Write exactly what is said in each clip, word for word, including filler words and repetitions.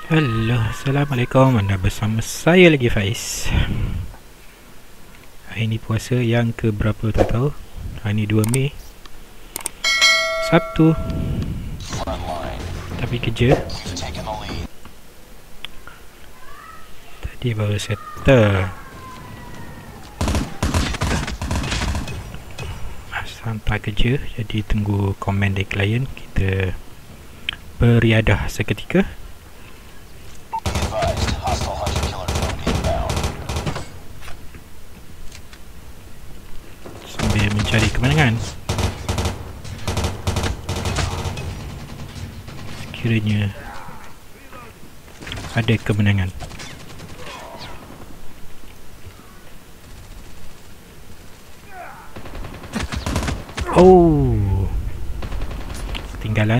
Halo, Assalamualaikum. Anda bersama saya lagi Faiz. Hari ni puasa yang ke berapa tak tahu. Hari ni dua Mei, Sabtu. Tapi kerja. Tadi baru settle. Sampai kerja, jadi tunggu komen dari klien. Kita beriadah seketika sambil mencari kemenangan. Sekiranya ada kemenangan. Oh, tinggalan.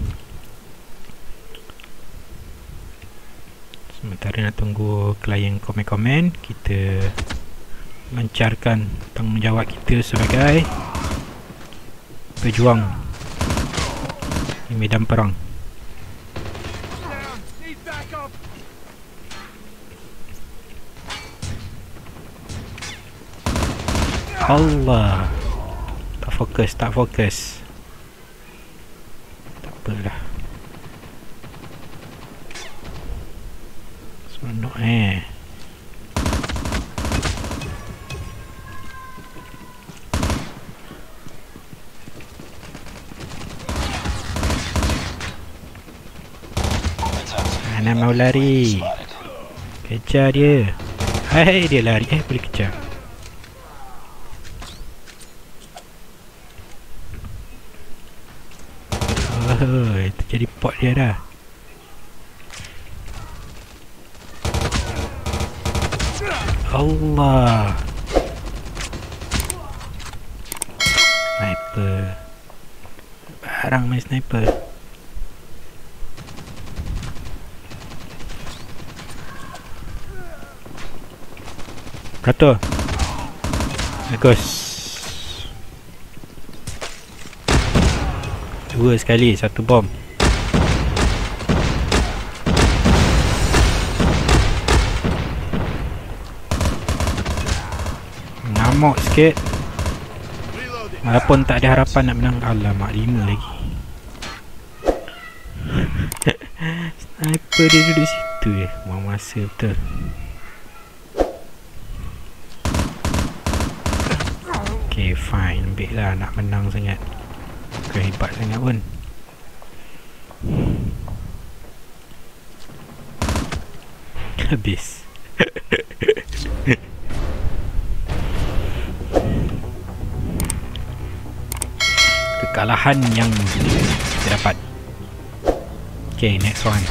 Sementara nak tunggu klien komen-komen, kita lancarkan tanggungjawab kita sebagai pejuang di medan perang. Allah, tak fokus, tak fokus. Tak apalah. Seronok eh. Mana mau lari? Kejar dia. Hai, dia lari. Eh, boleh kejar. Oh, itu jadi pot dia dah. Allah. Sniper. Barang main sniper. Rato. Bagus. Dua sekali, satu bom. Ngamuk sikit. Walaupun tak ada harapan nak menang. Alamak, lima lagi. Sniper dia duduk situ je. Buang masa betul. Okay, fine. Ambil lah, nak menang sangat. Bukan hebat sangat pun. Habis. Kekalahan yang kita dapat. Okay, next one.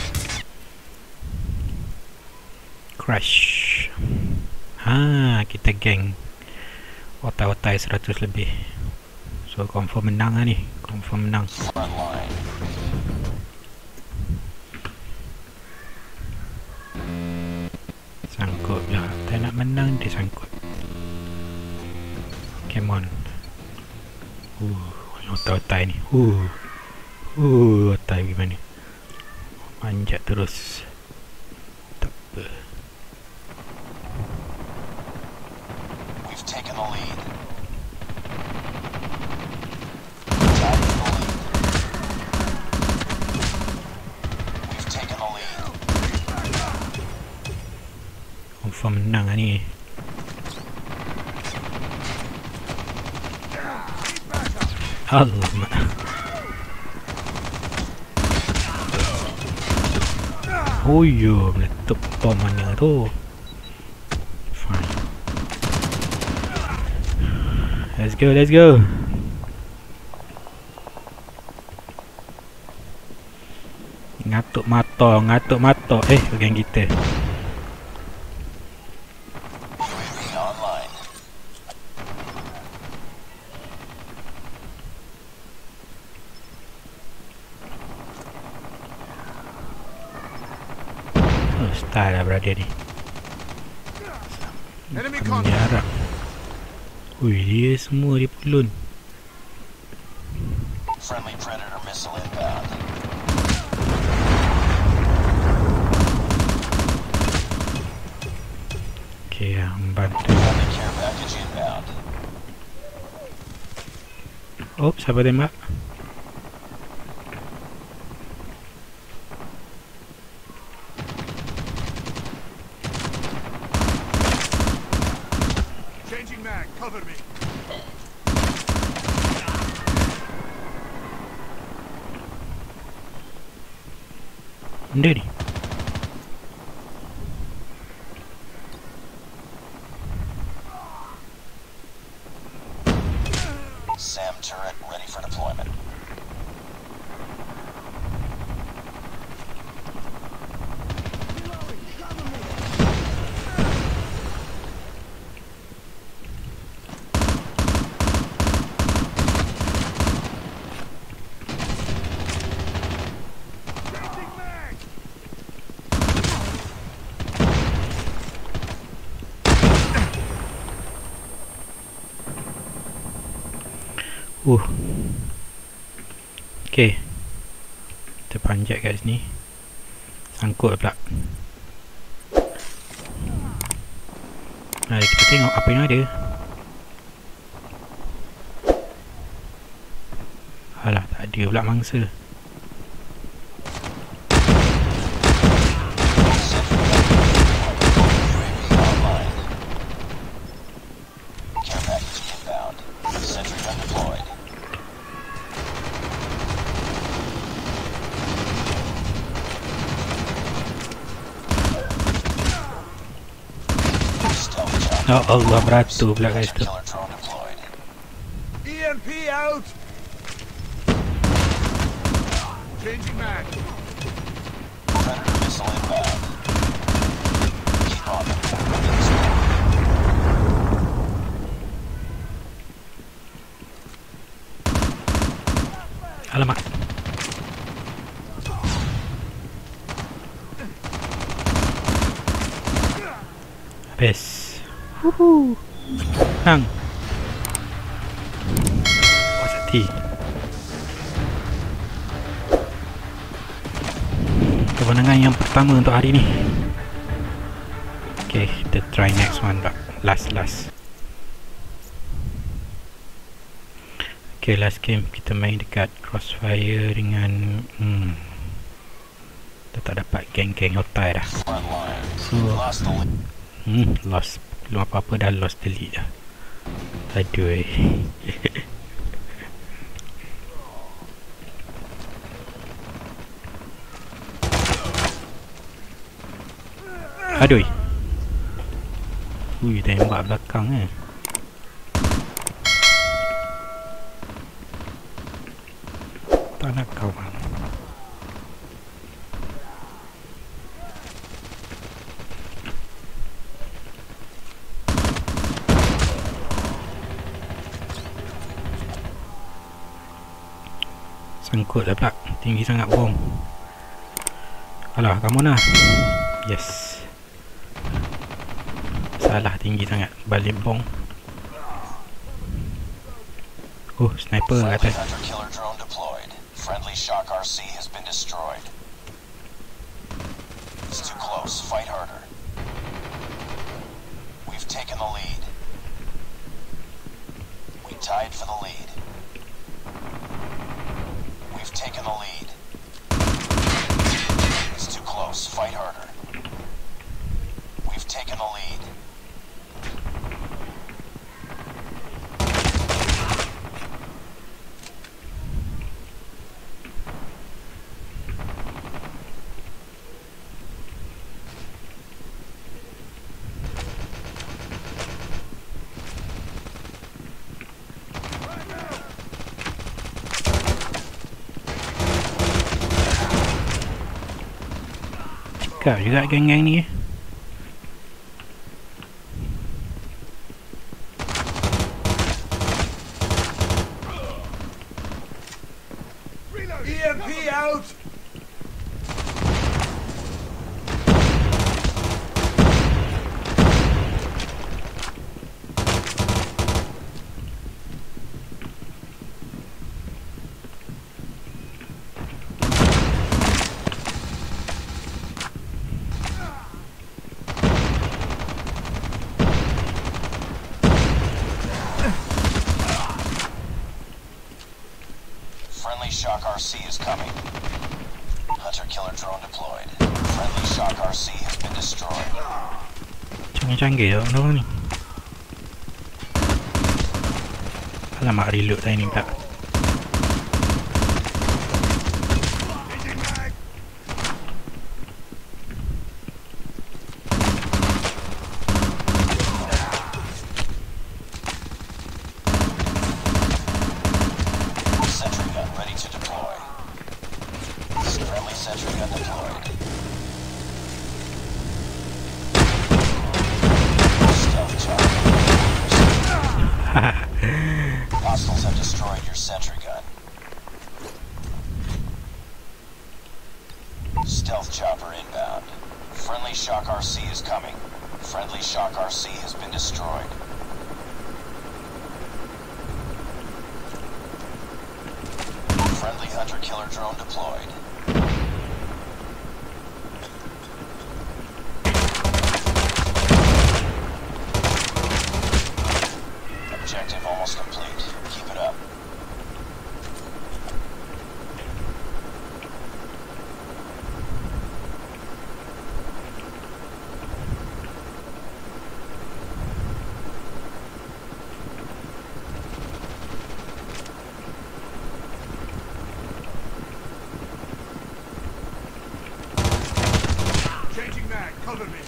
Crash. Ha, kita geng otai-otai seratus lebih. So confirm menang lah ni. Confirm menang. Sangkut lah. Tak nak menang, dia sangkut. Come on. Uh, otai-otai ni. Uh, uh, otai gimana? Manjat terus. Tak apa. We've taken the lead. Confirm menang lah ni. Alamak. Oh yo, meletup bom mana tu. Fine. Let's go, let's go. Ngatuk mata, ngatuk mata. Eh, bagian kita. Style lah berada ni. Menjarak. Ui, dia semua dia pulun. Friendly predator missile inbound. Oh, siapa tembak? Changing mag, cover me. Benda ni. SAM turret ready for deployment. Uh. Okay. Kita panjat kat sini. Sangkut pula. Mari kita tengok apa yang ada. Alah, tak ada pula mangsa. Oh Allah, beratur pula guys tu. E M P out. Changing mag. Predator missile inbound. Keep on them. Alamak. Habis. Woohoo. Hang. Puas hati. Kemenangan yang pertama untuk hari ni. Okay, kita try next one pula. Last last. Okay, last game kita main dekat Crossfire dengan hmm, kita tak dapat geng-geng hotai dah. So Hmm, lost. Belum apa-apa dah lost delete dah. Aduh eh. Aduh. Ui, tembak belakang eh. Tak nak kawan. Sangkut dah pula. Tinggi sangat bom. Alah, kamu nah. Yes. Salah, tinggi sangat. Balik bom. Oh, sniper kat atas. Friendly Shock R C has been destroyed. It's too close. Fight harder. We've taken the lead. We tied for the lead. We've taken the lead. It's too close. Fight harder. We've taken the lead. Cakap juga geng-geng ni. E M P out. C is coming. Hunter-killer drone deployed. Friendly Shock R C has been destroyed. Canggih-canggih tak orang ni. Alamak, reload saya ni pula. Sentry gun ready to deploy. Friendly sentry gun deployed. Stealth chopper. Hostiles have destroyed your sentry gun. Stealth chopper inbound. Friendly Shock R C is coming. Friendly Shock R C has been destroyed. Friendly hunter-killer drone deployed. Objective almost complete. Keep it up. Changing mag. Cover me.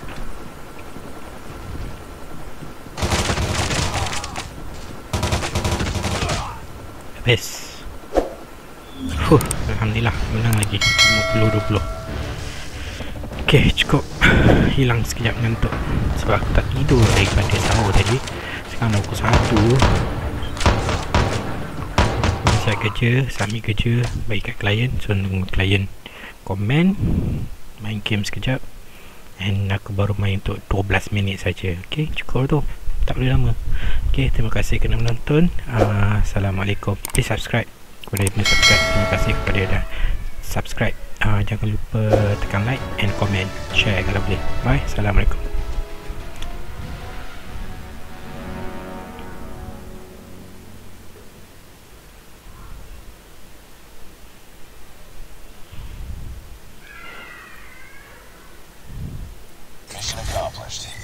Habis. Huh, Alhamdulillah menang lagi lima puluh dua puluh. Okay, cukup. Hilang sekejap ngantuk sebab aku tak tidur daripada sahur tadi. Sekarang dah pukul satu. Siap kerja, submit kerja, bagi kat klien. So tunggu klien komen, main game sekejap. And aku baru main untuk dua belas minit saja. Okay, cukup tu, tak boleh lama. Okay, terima kasih kerana menonton. uh, Assalamualaikum. Please subscribe kepada yang belum subscribe. Terima kasih kepada yang dah subscribe. uh, Jangan lupa tekan like and comment, share kalau boleh. Bye, Assalamualaikum. Mission accomplished.